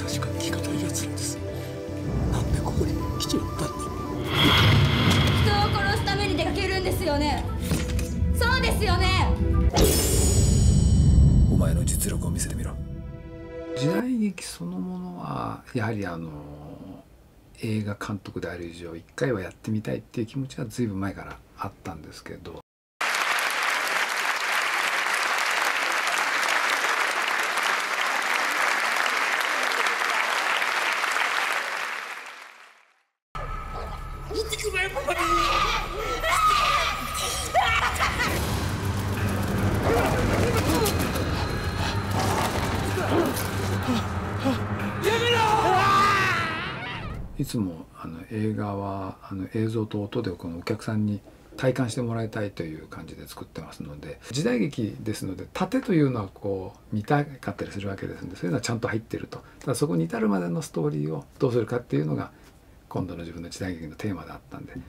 しか生き方いやつなんです。なんでここに来ちまったんだ。 人を殺すために出かけるんですよね。そうですよね。 お前の実力を見せてみろ。 時代劇そのものはやはり映画監督である以上一回はやってみたいっていう気持ちは随分前からあったんですけど、いつも映画は映像と音でこのお客さんに体感してもらいたいという感じで作ってますので、時代劇ですので盾というのはこう見たかったりするわけですので、そういうのはちゃんと入っていると。ただそこに至るまでのストーリーをどうするかっていうのが今度の自分の時代劇のテーマであったんで。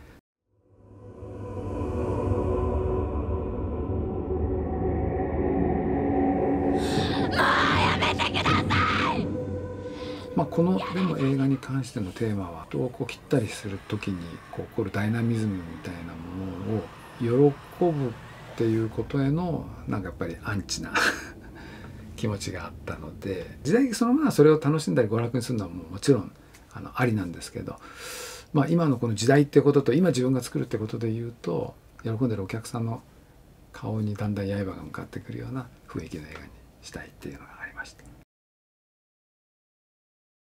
このでも映画に関してのテーマは人をこう切ったりする時にこう起こるダイナミズムみたいなものを喜ぶっていうことへのなんかやっぱりアンチな気持ちがあったので、時代劇そのものはそれを楽しんだり娯楽にするのはもちろんありなんですけど、今のこの時代ってことと今自分が作るってことで言うと、喜んでるお客さんの顔にだんだん刃が向かってくるような雰囲気の映画にしたいっていうのがありました。